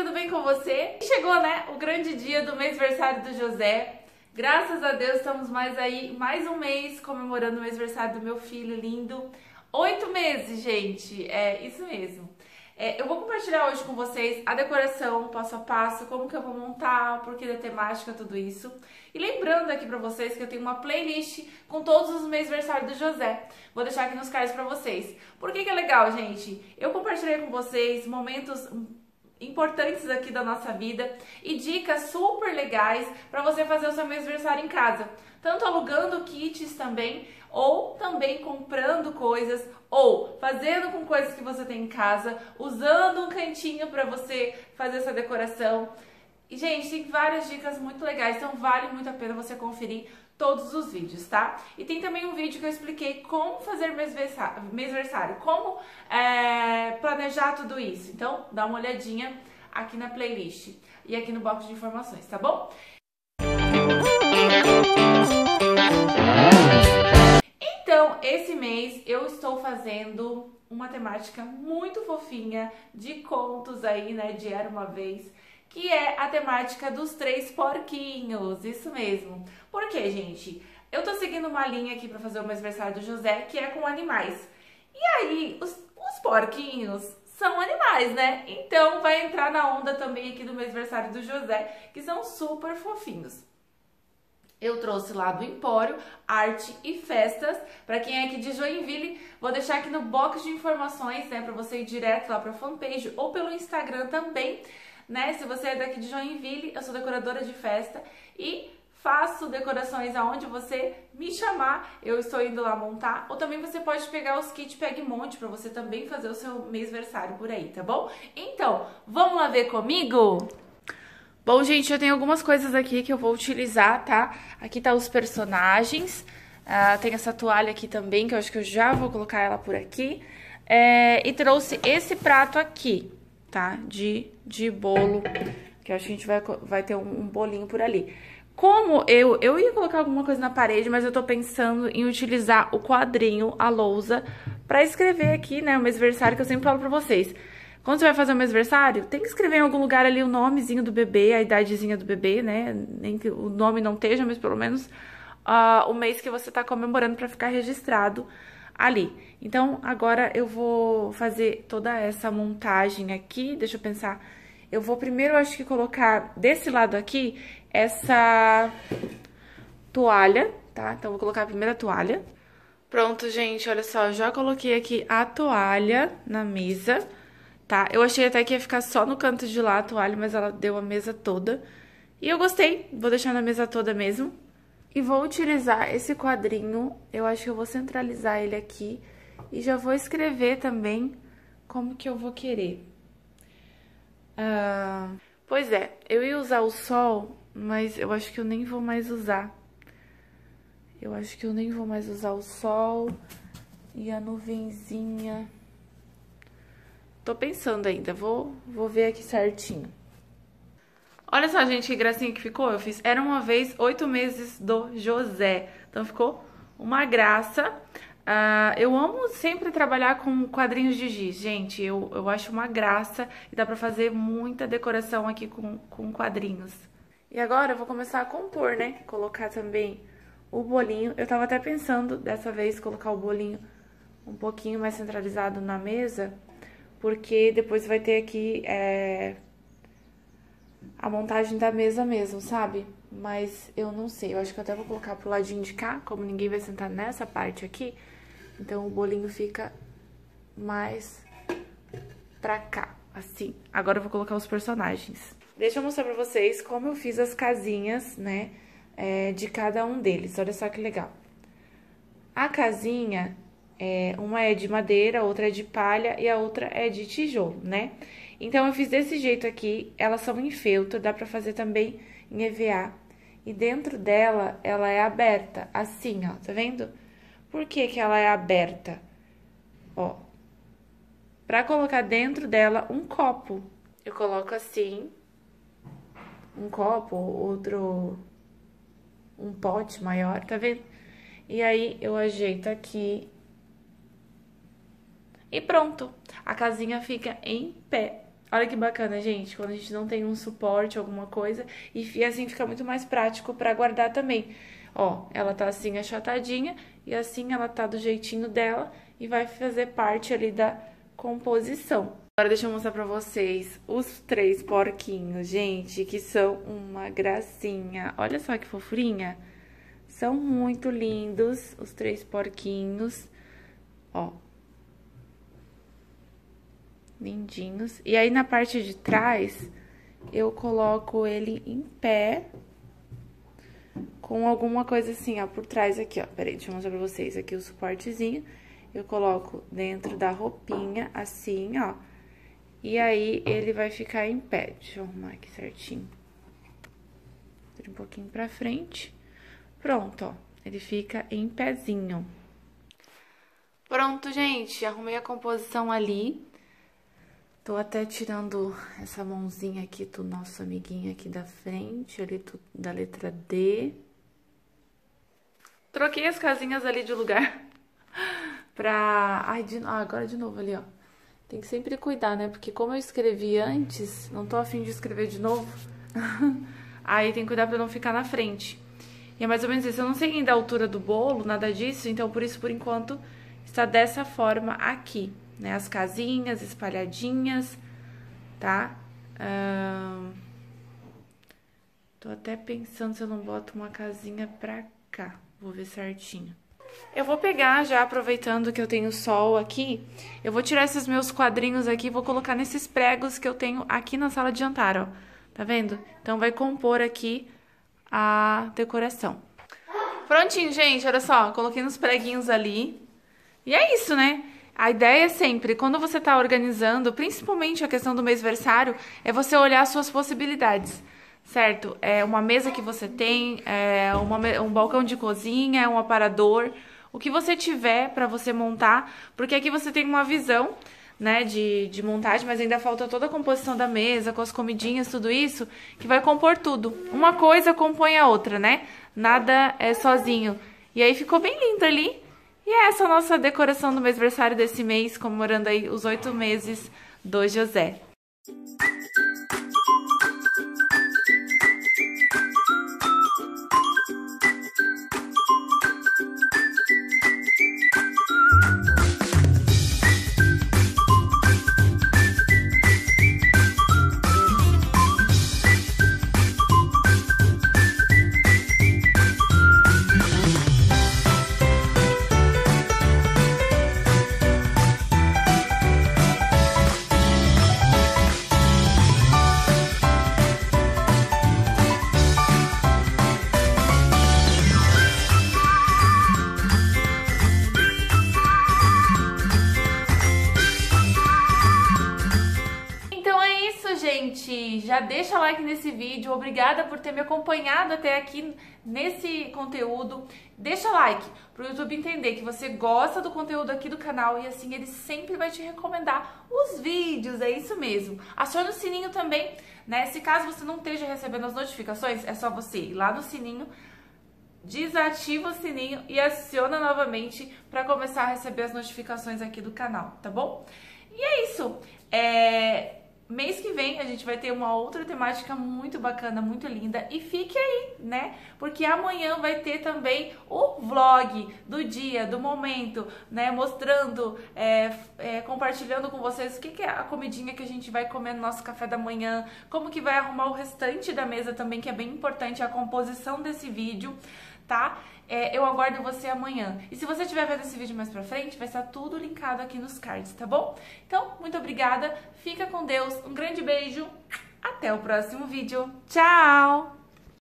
tudo bem com você? Chegou, né, o grande dia do mêsversário do José. Graças a Deus estamos mais um mês comemorando o mêsversário do meu filho lindo. 8 meses, gente, é isso mesmo. Eu vou compartilhar hoje com vocês a decoração passo a passo, como que eu vou montar, o porquê da temática, tudo isso. E lembrando aqui pra vocês que eu tenho uma playlist com todos os mêsversários do José. Vou deixar aqui nos cards pra vocês. Por que é legal, gente? Eu compartilhei com vocês momentos importantes aqui da nossa vida e dicas super legais para você fazer o seu mêsversário em casa, tanto alugando kits também, ou também comprando coisas, ou fazendo com coisas que você tem em casa, usando um cantinho para você fazer essa decoração. E, gente, tem várias dicas muito legais, então vale muito a pena você conferir todos os vídeos, tá? E tem também um vídeo que eu expliquei como fazer mêsversário, como planejar tudo isso. Então, dá uma olhadinha aqui na playlist e aqui no box de informações, tá bom? Então, esse mês eu estou fazendo uma temática muito fofinha de contos aí, né, de Era Uma Vez, que é a temática dos 3 porquinhos, isso mesmo. Por quê, gente? Eu tô seguindo uma linha aqui pra fazer o mêsversário do José, que é com animais. E aí, os porquinhos são animais, né? Então, vai entrar na onda também aqui do mêsversário do José, que são super fofinhos. Eu trouxe lá do Empório, Arte e Festas. Para quem é aqui de Joinville, vou deixar aqui no box de informações, né, para você ir direto lá para a fanpage ou pelo Instagram também, né? Se você é daqui de Joinville, eu sou decoradora de festa e faço decorações aonde você me chamar, eu estou indo lá montar. Ou também você pode pegar os kits Pega e Monte para você também fazer o seu mêsversário por aí, tá bom? Então, vamos lá ver comigo? Bom, gente, eu tenho algumas coisas aqui que eu vou utilizar, tá? Aqui tá os personagens, tem essa toalha aqui também, que eu acho que eu já vou colocar ela por aqui. E trouxe esse prato aqui, tá? De bolo, que eu acho que a gente vai ter um bolinho por ali. Como eu ia colocar alguma coisa na parede, mas eu tô pensando em utilizar o quadrinho, a lousa, pra escrever aqui, né, o mêsversário que eu sempre falo pra vocês. Quando você vai fazer o mêsversário, tem que escrever em algum lugar ali o nomezinho do bebê, a idadezinha do bebê, né? Nem que o nome não esteja, mas pelo menos o mês que você tá comemorando pra ficar registrado ali. Então, agora eu vou fazer toda essa montagem aqui. Deixa eu pensar. Eu vou primeiro, acho que colocar desse lado aqui essa toalha, tá? Então, vou colocar a primeira toalha. Pronto, gente, olha só, já coloquei aqui a toalha na mesa. Tá? Eu achei até que ia ficar só no canto de lá a toalha, mas ela deu a mesa toda. E eu gostei, vou deixar na mesa toda mesmo. E vou utilizar esse quadrinho, eu acho que eu vou centralizar ele aqui. E já vou escrever também como que eu vou querer. Pois é, eu ia usar o sol, mas eu acho que eu nem vou mais usar. Eu acho que eu nem vou mais usar o sol e a nuvenzinha. Tô pensando ainda, vou ver aqui certinho. Olha só, gente, que gracinha que ficou. Eu fiz Era Uma Vez, 8 meses do José. Então ficou uma graça. Eu amo sempre trabalhar com quadrinhos de giz, gente. Eu acho uma graça e dá pra fazer muita decoração aqui com quadrinhos. E agora eu vou começar a compor, né? Colocar também o bolinho. Eu tava até pensando, dessa vez, colocar o bolinho um pouquinho mais centralizado na mesa, porque depois vai ter aqui a montagem da mesa mesmo, sabe? Mas eu não sei, eu acho que eu até vou colocar pro ladinho de cá, como ninguém vai sentar nessa parte aqui. Então o bolinho fica mais pra cá, assim. Agora eu vou colocar os personagens. Deixa eu mostrar pra vocês como eu fiz as casinhas, né, de cada um deles. Olha só que legal. A casinha... uma é de madeira, outra é de palha e a outra é de tijolo, né? Então, eu fiz desse jeito aqui, elas são em feltro, dá pra fazer também em EVA. E dentro dela, ela é aberta, assim, ó, tá vendo? Por que que ela é aberta? Ó, pra colocar dentro dela um copo. Eu coloco assim, um copo, outro, um pote maior, tá vendo? E aí, eu ajeito aqui. E pronto, a casinha fica em pé. Olha que bacana, gente, quando a gente não tem um suporte, alguma coisa, e assim fica muito mais prático pra guardar também. Ó, ela tá assim achatadinha, e assim ela tá do jeitinho dela, e vai fazer parte ali da composição. Agora deixa eu mostrar pra vocês os 3 porquinhos, gente, que são uma gracinha. Olha só que fofurinha. São muito lindos os 3 porquinhos, ó. Lindinhos. E aí, na parte de trás, eu coloco ele em pé, com alguma coisa assim, ó, por trás aqui, ó. Peraí, deixa eu mostrar pra vocês aqui o suportezinho. Eu coloco dentro da roupinha, assim, ó. E aí, ele vai ficar em pé. Deixa eu arrumar aqui certinho. Um pouquinho pra frente. Pronto, ó. Ele fica em pezinho. Pronto, gente. Arrumei a composição ali. Tô até tirando essa mãozinha aqui do nosso amiguinho aqui da frente, ali da letra D. Troquei as casinhas ali de lugar pra... Ai, agora de novo ali, ó. Tem que sempre cuidar, né? Porque como eu escrevi antes, não tô afim de escrever de novo. Aí tem que cuidar pra não ficar na frente. E é mais ou menos isso. Eu não sei ainda a altura do bolo, nada disso, então por isso, por enquanto, está dessa forma aqui. Né, as casinhas espalhadinhas, tá? Tô até pensando se eu não boto uma casinha pra cá. Vou ver certinho. Eu vou pegar já, aproveitando que eu tenho sol aqui, eu vou tirar esses meus quadrinhos aqui e vou colocar nesses pregos que eu tenho aqui na sala de jantar, ó. Tá vendo? Então, vai compor aqui a decoração. Prontinho, gente, olha só. Coloquei nos preguinhos ali. E é isso, né? A ideia é sempre, quando você está organizando, principalmente a questão do mêsversário, é você olhar as suas possibilidades, certo? É uma mesa que você tem, um balcão de cozinha, um aparador, o que você tiver para você montar, porque aqui você tem uma visão, né, de montagem, mas ainda falta toda a composição da mesa, com as comidinhas, tudo isso, que vai compor tudo. Uma coisa compõe a outra, né? Nada é sozinho. E aí ficou bem lindo ali. E é essa a nossa decoração do mêsversário desse mês, comemorando aí os 8 meses do José. Gente, já deixa like nesse vídeo, obrigada por ter me acompanhado até aqui nesse conteúdo. Deixa like pro YouTube entender que você gosta do conteúdo aqui do canal e assim ele sempre vai te recomendar os vídeos, é isso mesmo. Aciona o sininho também, né? Se caso você não esteja recebendo as notificações, é só você ir lá no sininho, desativa o sininho e aciona novamente para começar a receber as notificações aqui do canal, tá bom? E é isso, mês que vem a gente vai ter uma outra temática muito bacana, muito linda. E fique aí, né? Porque amanhã vai ter também o vlog do dia, do momento, né? Mostrando, compartilhando com vocês o que é a comidinha que a gente vai comer no nosso café da manhã, como que vai arrumar o restante da mesa também, que é bem importante a composição desse vídeo, tá? Eu aguardo você amanhã. E se você estiver vendo esse vídeo mais pra frente, vai estar tudo linkado aqui nos cards, tá bom? Então, muito obrigada, fica com Deus, um grande beijo, até o próximo vídeo. Tchau!